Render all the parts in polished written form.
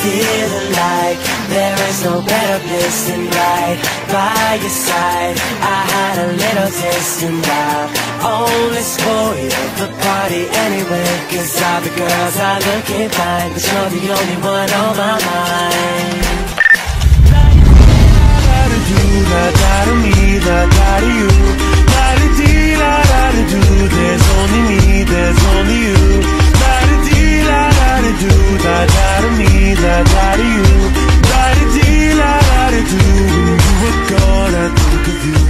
feeling like there is no better place than right by your side. I had a little taste and I'll only spoil the party anyway, 'cause all the girls are looking fine, but you're the only one on my mind. La-da-da-da-do, la-da-da-me, la-da-da-you, la-da-dee, la-da-da-do. There's only me, there's only you. La-da-dee, la-da-da-do, la-da-da-me, la-da-da-you, la-da-dee, la-da-da-do. When you were gone, I think of you.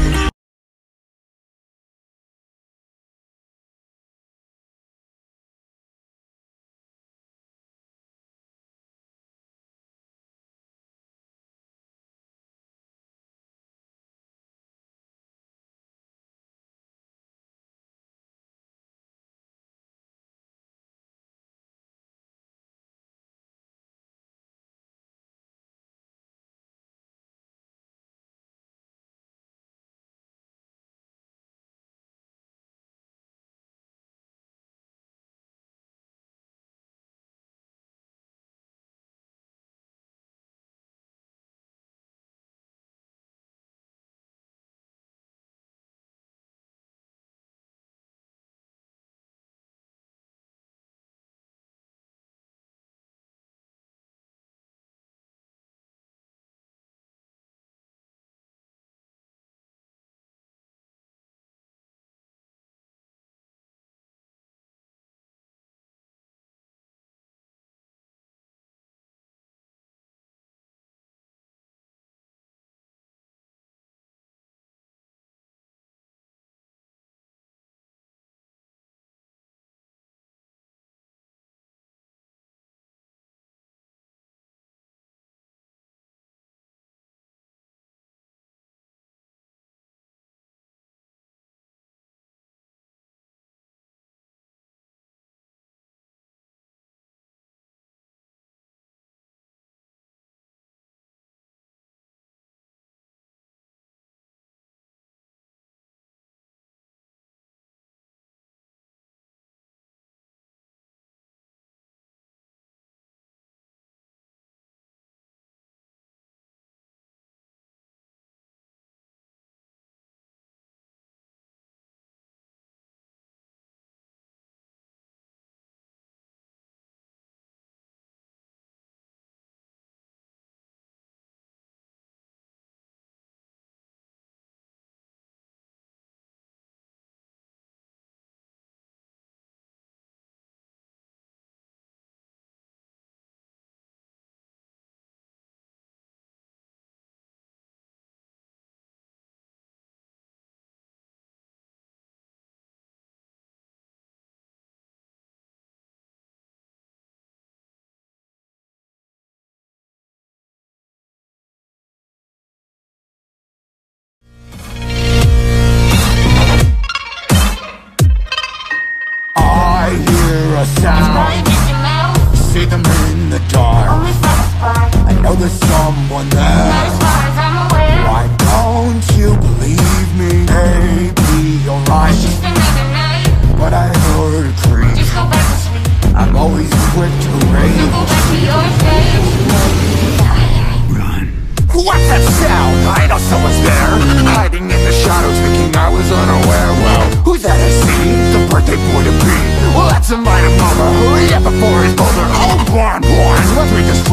A sound, see them in the dark. I know there's someone there. Why don't you believe me? Maybe you're right, but I heard a creak. I'm always quick to rage. Run. What's that sound? I know someone's there, hiding in the shadows, thinking I was unaware. Well, who's that I see? The birthday boy to be. Well, let's invite him over. Hurry up before he's bolder. Oh, Bon, let me just